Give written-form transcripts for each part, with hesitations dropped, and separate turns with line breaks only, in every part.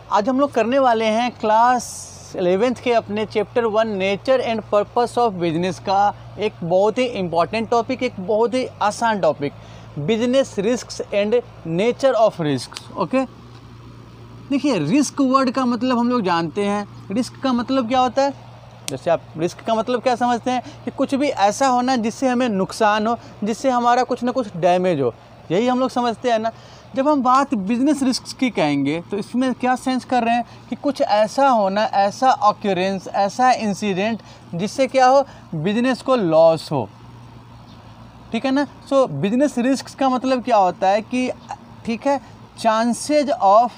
आज हम लोग करने वाले हैं क्लास 11th के अपने chapter 1 nature and purpose of business का एक बहुत ही इम्पॉर्टेंट टॉपिक, एक बहुत ही आसान topic, business risks and nature of risks. Okay, देखिए रिस्क वर्ड का मतलब हम लोग जानते हैं। रिस्क का मतलब क्या होता है? जैसे आप रिस्क का मतलब क्या समझते हैं कि कुछ भी ऐसा होना जिससे हमें नुकसान हो, जिससे हमारा कुछ ना कुछ डैमेज हो, यही हम लोग समझते हैं ना। जब हम बात बिजनेस रिस्क की कहेंगे तो इसमें क्या सेंस कर रहे हैं कि कुछ ऐसा होना, ऐसा ऑक्यूरेंस, ऐसा इंसिडेंट जिससे क्या हो, बिजनेस को लॉस हो। ठीक है ना। सो बिजनेस रिस्क का मतलब क्या होता है कि ठीक है, chances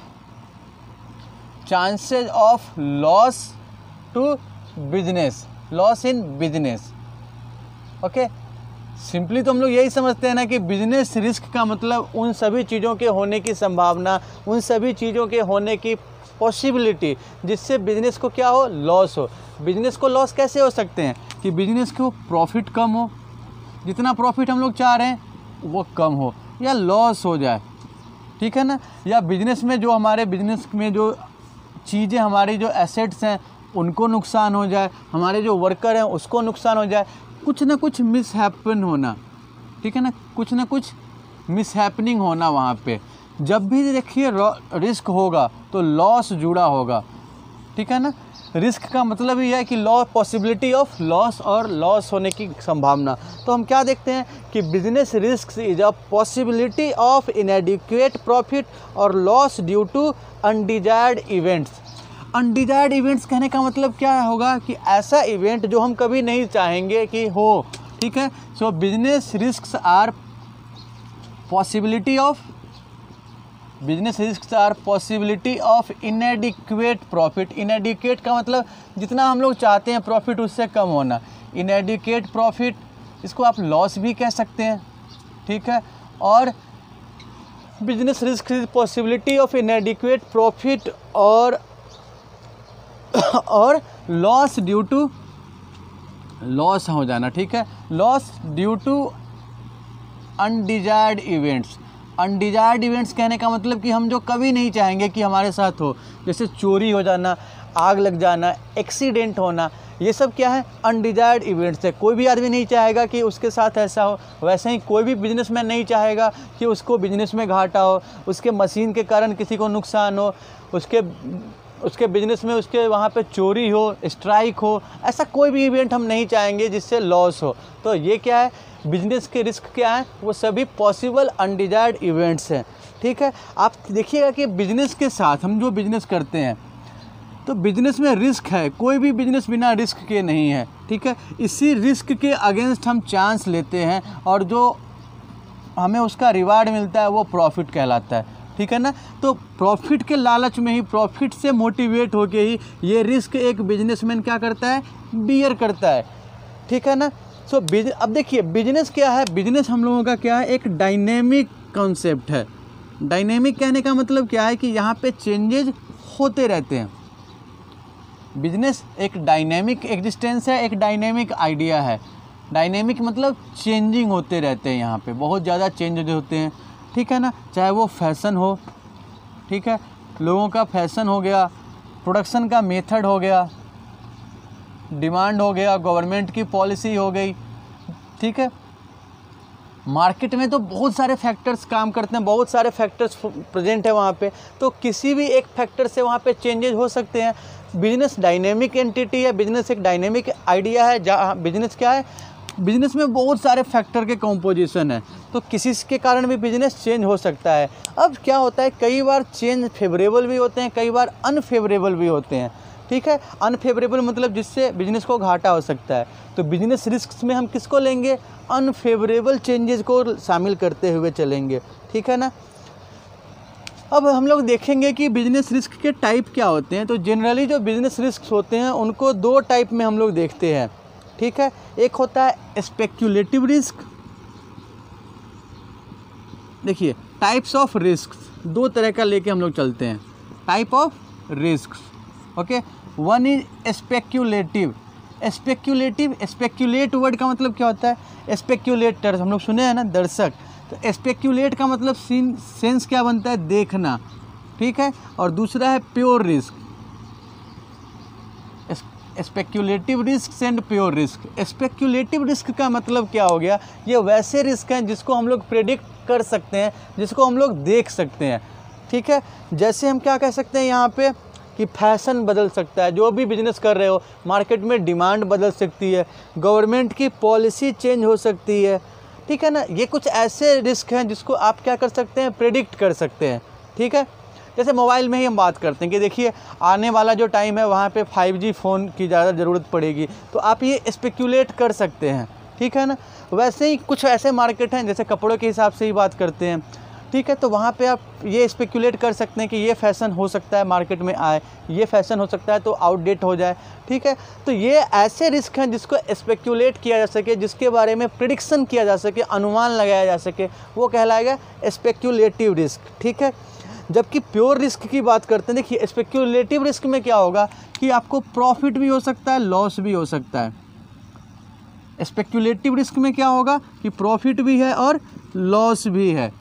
of loss to business, loss in business. Okay, simply तो हम लोग यही समझते हैं ना कि बिजनेस रिस्क का मतलब उन सभी चीज़ों के होने की संभावना, उन सभी चीज़ों के होने की पॉसिबिलिटी जिससे बिजनेस को क्या हो, लॉस हो। बिजनेस को लॉस कैसे हो सकते हैं कि बिजनेस को प्रॉफिट कम हो, जितना प्रॉफिट हम लोग चाह रहे हैं वो कम हो, या लॉस हो जाए। ठीक है ना। या बिजनेस में जो हमारे बिजनेस में जो चीज़ें, हमारी जो एसेट्स हैं उनको नुकसान हो जाए, हमारे जो वर्कर हैं उसको नुकसान हो जाए, कुछ ना कुछ मिसहैपन होना। ठीक है ना, कुछ ना कुछ मिसहैपनिंग होना वहाँ पे। जब भी देखिए रिस्क होगा तो लॉस जुड़ा होगा। ठीक है ना। रिस्क का मतलब ही है कि पॉसिबिलिटी ऑफ लॉस और लॉस होने की संभावना। तो हम क्या देखते हैं कि business risk is a possibility of inadequate profit और loss due to undesired events. Undesired events कहने का मतलब क्या होगा कि ऐसा इवेंट जो हम कभी नहीं चाहेंगे कि हो। ठीक है। So business risks are possibility of inadequate profit. Inadequate का मतलब जितना हम लोग चाहते हैं प्रॉफिट उससे कम होना। इनएडिक्वेट प्रॉफिट, इसको आप लॉस भी कह सकते हैं। ठीक है। और business risk is possibility of inadequate profit और लॉस ड्यू टू लॉस हो जाना। ठीक है, loss due to undesired events. Undesired events कहने का मतलब कि हम जो कभी नहीं चाहेंगे कि हमारे साथ हो, जैसे चोरी हो जाना, आग लग जाना, एक्सीडेंट होना, ये सब क्या है, अनडिजायर्ड इवेंट्स है। कोई भी आदमी नहीं चाहेगा कि उसके साथ ऐसा हो। वैसे ही कोई भी बिजनेसमैन नहीं चाहेगा कि उसको बिजनेस में घाटा हो, उसके मशीन के कारण किसी को नुकसान हो, उसके बिजनेस में उसके वहाँ पे चोरी हो, स्ट्राइक हो, ऐसा कोई भी इवेंट हम नहीं चाहेंगे जिससे लॉस हो। तो ये क्या है, बिजनेस के रिस्क क्या है, वो सभी पॉसिबल अनडिजायर्ड इवेंट्स हैं। ठीक है। आप देखिएगा कि बिजनेस के साथ हम जो बिजनेस करते हैं तो बिजनेस में रिस्क है, कोई भी बिजनेस बिना रिस्क के नहीं है। ठीक है। इसी रिस्क के अगेंस्ट हम चांस लेते हैं और जो हमें उसका रिवार्ड मिलता है वो प्रॉफिट कहलाता है। ठीक है ना। तो प्रॉफिट के लालच में ही, प्रॉफिट से मोटिवेट होके ही ये रिस्क एक बिजनेसमैन क्या करता है, बियर करता है। ठीक है ना। सो अब देखिए बिजनेस क्या है, बिजनेस हम लोगों का क्या है, एक डायनेमिक कॉन्सेप्ट है। डायनेमिक कहने का मतलब क्या है कि यहाँ पे चेंजेज होते रहते हैं। बिजनेस एक डायनेमिक एग्जिस्टेंस है, एक डायनेमिक आइडिया है। डायनेमिक मतलब चेंजिंग होते रहते हैं, यहाँ पे बहुत ज़्यादा चेंजेज होते हैं। ठीक है ना। चाहे वो फैशन हो, ठीक है, लोगों का फैशन हो गया, प्रोडक्शन का मेथड हो गया, डिमांड हो गया, गवर्नमेंट की पॉलिसी हो गई। ठीक है। मार्केट में तो बहुत सारे फैक्टर्स काम करते हैं, बहुत सारे फैक्टर्स प्रेजेंट है वहाँ पे, तो किसी भी एक फैक्टर से वहाँ पे चेंजेस हो सकते हैं। बिजनेस डायनेमिक एंटिटी है, बिजनेस एक डायनेमिक आइडिया है। जहाँ बिजनेस क्या है, बिजनेस में बहुत सारे फैक्टर के कंपोजिशन है, तो किसी के कारण भी बिजनेस चेंज हो सकता है। अब क्या होता है, कई बार चेंज फेवरेबल भी होते हैं, कई बार अनफेवरेबल भी होते हैं। ठीक है। अनफेवरेबल मतलब जिससे बिजनेस को घाटा हो सकता है। तो बिजनेस रिस्क में हम किसको लेंगे, अनफेवरेबल चेंजेस को शामिल करते हुए चलेंगे। ठीक है ना। अब हम लोग देखेंगे कि बिजनेस रिस्क के टाइप क्या होते हैं। तो जनरली जो बिजनेस रिस्क होते हैं उनको दो टाइप में हम लोग देखते हैं। ठीक है। एक होता है स्पेक्युलेटिव रिस्क। देखिए टाइप्स ऑफ रिस्क दो तरह का लेके हम लोग चलते हैं, type of risk. Okay, one is speculative. Speculate word का मतलब क्या होता है, स्पेक्युलेटर हम लोग सुने हैं ना, दर्शक। तो स्पेक्युलेट का मतलब सेंस क्या बनता है, देखना। ठीक है, और दूसरा है pure risk, speculative risk and pure risk. Speculative risk का मतलब क्या हो गया, ये वैसे रिस्क हैं जिसको हम लोग प्रेडिक्ट कर सकते हैं, जिसको हम लोग देख सकते हैं, ठीक है। जैसे हम क्या कह सकते हैं यहाँ पे कि फैशन बदल सकता है, जो भी बिजनेस कर रहे हो मार्केट में डिमांड बदल सकती है, गवर्नमेंट की पॉलिसी चेंज हो सकती है, ठीक है ना। ये कुछ ऐसे रिस्क हैं जिसको आप क्या कर सकते हैं, प्रेडिक्ट कर सकते हैं, ठीक है। जैसे मोबाइल में ही हम बात करते हैं कि देखिए आने वाला जो टाइम है वहाँ पे 5G फ़ोन की ज़्यादा ज़रूरत पड़ेगी, तो आप ये स्पेक्यूलेट कर सकते हैं, ठीक है ना। वैसे ही कुछ ऐसे मार्केट हैं, जैसे कपड़ों के हिसाब से ही बात करते हैं, ठीक है, तो वहाँ पे आप ये स्पेक्यूलेट कर सकते हैं कि ये फ़ैशन हो सकता है मार्केट में आए, ये फ़ैशन हो सकता है तो आउटडेट हो जाए, ठीक है। तो ये ऐसे रिस्क हैं जिसको स्पेक्यूलेट किया जा सके, जिसके बारे में प्रिडिक्शन किया जा सके, अनुमान लगाया जा सके, वो कहलाएगा स्पेक्यूलेटिव रिस्क, ठीक है। जबकि प्योर रिस्क की बात करते हैं, देखिए स्पेक्यूलेटिव रिस्क में क्या होगा कि आपको प्रॉफिट भी हो सकता है, लॉस भी हो सकता है। स्पेक्यूलेटिव रिस्क में क्या होगा कि प्रॉफिट भी है और लॉस भी है,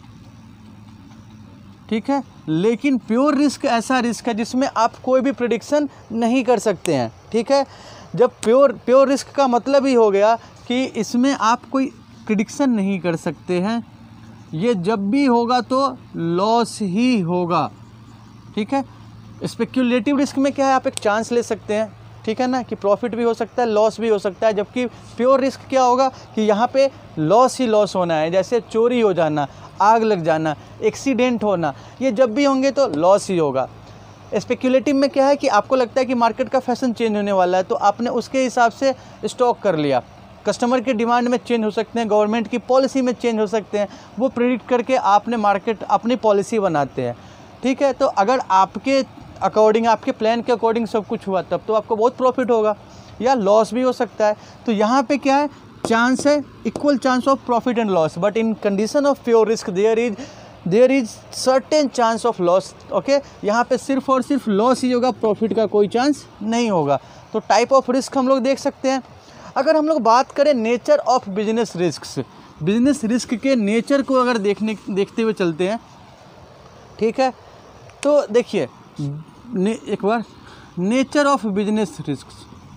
ठीक है। लेकिन प्योर रिस्क ऐसा रिस्क है जिसमें आप कोई भी प्रेडिक्शन नहीं कर सकते हैं, ठीक है। जब प्योर रिस्क का मतलब ही हो गया कि इसमें आप कोई प्रेडिक्शन नहीं कर सकते हैं, ये जब भी होगा तो लॉस ही होगा, ठीक है। स्पेक्यूलेटिव रिस्क में क्या है, आप एक चांस ले सकते हैं, ठीक है ना, कि प्रॉफिट भी हो सकता है, लॉस भी हो सकता है। जबकि प्योर रिस्क क्या होगा कि यहाँ पे लॉस ही लॉस होना है, जैसे चोरी हो जाना, आग लग जाना, एक्सीडेंट होना, ये जब भी होंगे तो लॉस ही होगा। स्पेक्यूलेटिव में क्या है कि आपको लगता है कि मार्केट का फैशन चेंज होने वाला है, तो आपने उसके हिसाब से स्टॉक कर लिया, कस्टमर की डिमांड में चेंज हो सकते हैं, गवर्नमेंट की पॉलिसी में चेंज हो सकते हैं, वो प्रेडिक्ट करके आपने मार्केट अपनी पॉलिसी बनाते हैं, ठीक है। तो अगर आपके अकॉर्डिंग, आपके प्लान के अकॉर्डिंग सब कुछ हुआ तब तो आपको बहुत प्रॉफिट होगा, या लॉस भी हो सकता है। तो यहाँ पे क्या है, चांस है, equal chance of profit and loss, but in condition of pure risk there is certain chance of loss, okay. यहाँ पे सिर्फ और सिर्फ लॉस ही होगा, प्रॉफिट का कोई चांस नहीं होगा। तो टाइप ऑफ रिस्क हम लोग देख सकते हैं। अगर हम लोग बात करें nature of business risk, business risk के नेचर को अगर देखते हुए चलते हैं, ठीक है, तो देखिए एक बार nature of business risk,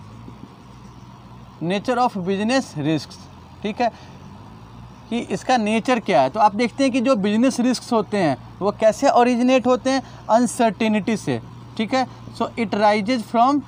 nature of business risk, ठीक है, कि इसका नेचर क्या है। तो आप देखते हैं कि जो बिजनेस रिस्क होते हैं वो कैसे ओरिजिनेट होते हैं, अनसर्टेनिटी से, ठीक है। So it rises from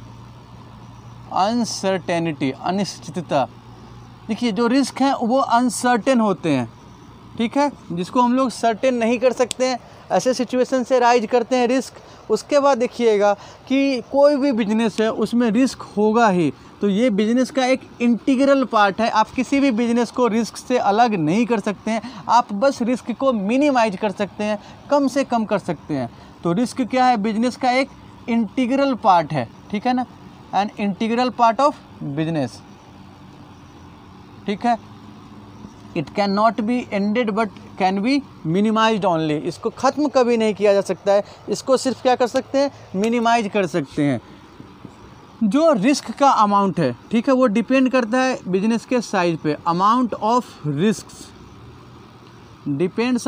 uncertainty, अनिश्चितता। देखिए जो रिस्क हैं वो अनसर्टेन होते हैं, ठीक है, जिसको हम लोग सर्टेन नहीं कर सकते हैं, ऐसे सिचुएशन से राइज करते हैं रिस्क। उसके बाद देखिएगा कि कोई भी बिजनेस है उसमें रिस्क होगा ही, तो ये बिजनेस का एक इंटीग्रल पार्ट है। आप किसी भी बिजनेस को रिस्क से अलग नहीं कर सकते हैं, आप बस रिस्क को मिनिमाइज कर सकते हैं, कम से कम कर सकते हैं। तो रिस्क क्या है, बिजनेस का एक इंटीग्रल पार्ट है, ठीक है ना, an integral part of business, ठीक है। It can not be ended but can be minimized only, इसको ख़त्म कभी नहीं किया जा सकता है, इसको सिर्फ क्या कर सकते हैं, मिनिमाइज कर सकते हैं। जो रिस्क का अमाउंट है, ठीक है, वो डिपेंड करता है बिजनेस के साइज पे। Amount of risk depends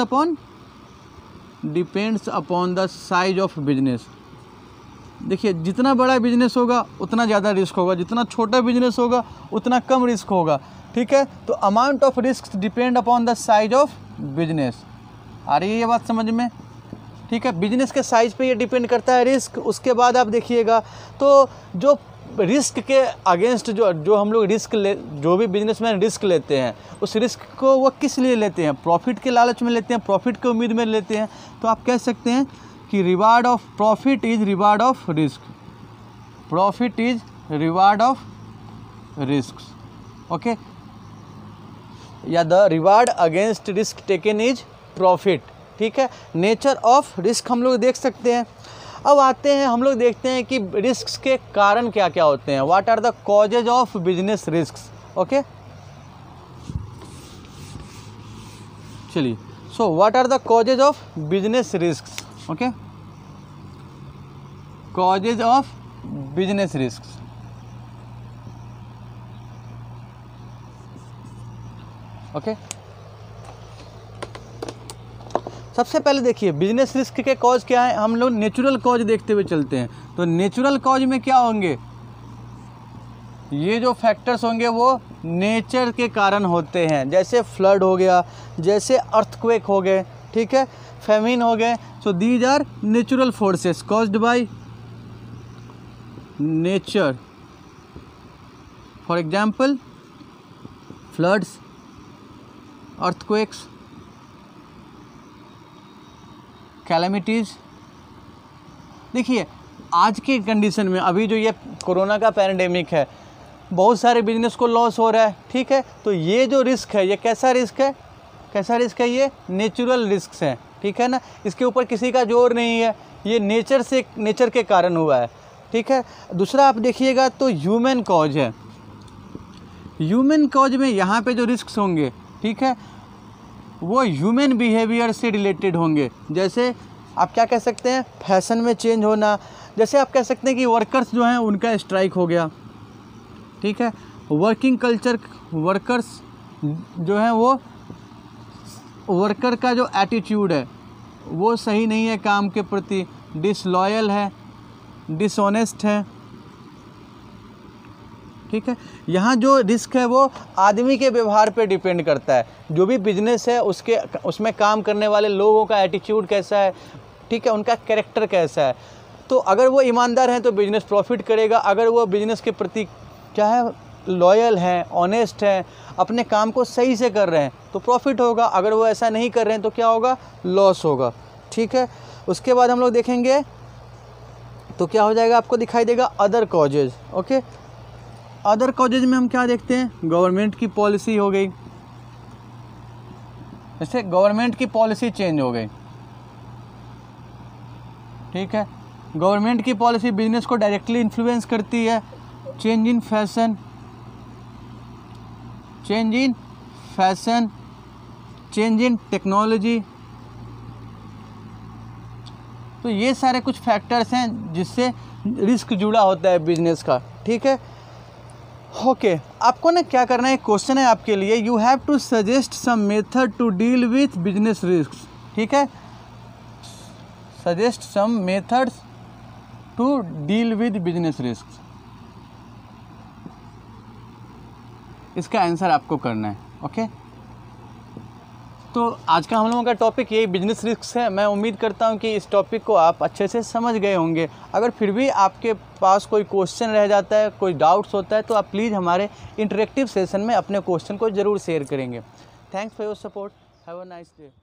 upon the size of business. देखिए जितना बड़ा बिजनेस होगा उतना ज़्यादा रिस्क होगा, जितना छोटा बिजनेस होगा उतना कम रिस्क होगा, ठीक है। तो amount of risk depend upon the size of business. आ रही है ये बात समझ में, ठीक है। बिजनेस के साइज पे ये डिपेंड करता है रिस्क। उसके बाद आप देखिएगा तो जो रिस्क के अगेंस्ट जो हम लोग जो भी बिजनेसमैन रिस्क लेते हैं, उस रिस्क को वो किस लिए लेते हैं, प्रॉफिट के लालच में लेते हैं, प्रॉफिट के उम्मीद में लेते हैं। तो आप कह सकते हैं कि reward of profit is reward of risk, profit is reward of risk, okay, या the reward against risk taken is profit, ठीक है। नेचर ऑफ रिस्क हम लोग देख सकते हैं। अब आते हैं, हम लोग देखते हैं कि रिस्क के कारण क्या क्या होते हैं, what are the causes of business risk, okay. चलिए, so what are the causes of business risk, okay, causes of business risk. Okay, सबसे पहले देखिए बिजनेस रिस्क के कॉज क्या है, हम लोग नेचुरल कॉज देखते हुए चलते हैं। तो नेचुरल कॉज में क्या होंगे, ये जो फैक्टर्स होंगे वो नेचर के कारण होते हैं, जैसे फ्लड हो गया, जैसे अर्थक्वेक हो गए, ठीक है, फेमिन हो गए। So these are natural forces caused by nature. For example floods, earthquakes, calamities. देखिए आज के कंडीशन में अभी जो ये कोरोना का पैंडेमिक है, बहुत सारे बिजनेस को लॉस हो रहा है, ठीक है। तो ये जो रिस्क है, ये कैसा रिस्क है, कैसा रिस्क है, ये नेचुरल रिस्क है, ठीक है ना। इसके ऊपर किसी का जोर नहीं है, ये नेचर के कारण हुआ है, ठीक है। दूसरा आप देखिएगा तो ह्यूमन कॉज है। ह्यूमन कॉज में यहाँ पे जो रिस्क होंगे, ठीक है, वो ह्यूमन बिहेवियर से रिलेटेड होंगे। जैसे आप क्या कह सकते हैं, फैशन में चेंज होना, जैसे आप कह सकते हैं कि वर्कर्स जो हैं उनका स्ट्राइक हो गया, ठीक है। वर्किंग कल्चर, वर्कर्स जो हैं वो वर्कर का जो एटीट्यूड है वो सही नहीं है काम के प्रति, डिसलॉयल है, डिसऑनेस्ट है, ठीक है। यहाँ जो रिस्क है वो आदमी के व्यवहार पे डिपेंड करता है। जो भी बिजनेस है उसमें काम करने वाले लोगों का एटीट्यूड कैसा है, ठीक है, उनका कैरेक्टर कैसा है। तो अगर वो ईमानदार हैं तो बिजनेस प्रॉफिट करेगा, अगर वो बिजनेस के प्रति क्या है, लॉयल हैं, ऑनेस्ट हैं, अपने काम को सही से कर रहे हैं तो प्रॉफिट होगा। अगर वो ऐसा नहीं कर रहे हैं तो क्या होगा, लॉस होगा, ठीक है। उसके बाद हम लोग देखेंगे तो क्या हो जाएगा, आपको दिखाई देगा other causes. Okay, other causes में हम क्या देखते हैं, गवर्नमेंट की पॉलिसी हो गई, जैसे गवर्नमेंट की पॉलिसी चेंज हो गई, ठीक है। गवर्नमेंट की पॉलिसी बिजनेस को डायरेक्टली इन्फ्लुएंस करती है। Change in fashion, change in fashion, change in technology. तो ये सारे कुछ फैक्टर्स हैं जिससे रिस्क जुड़ा होता है बिजनेस का, ठीक है। ओके, आपको ना क्या करना है, क्वेश्चन है आपके लिए, you have to suggest some method to deal with business risk, ठीक है। Suggest some methods to deal with business risk, इसका आंसर आपको करना है। ओके, तो आज का हम लोगों का टॉपिक यही बिजनेस रिस्क है। मैं उम्मीद करता हूं कि इस टॉपिक को आप अच्छे से समझ गए होंगे। अगर फिर भी आपके पास कोई क्वेश्चन रह जाता है, कोई डाउट्स होता है, तो आप प्लीज़ हमारे इंटरेक्टिव सेशन में अपने क्वेश्चन को ज़रूर शेयर करेंगे। Thanks for your support, have a nice day.